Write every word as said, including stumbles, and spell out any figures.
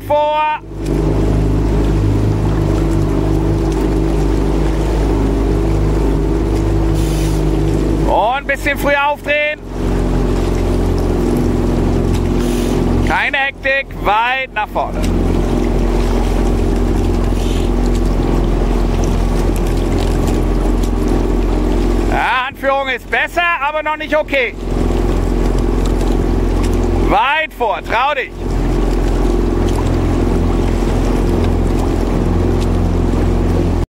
vor. Und ein bisschen früher aufdrehen. Keine Hektik, weit nach vorne. Ja, Anführung ist besser, aber noch nicht okay. Weit vor, trau dich.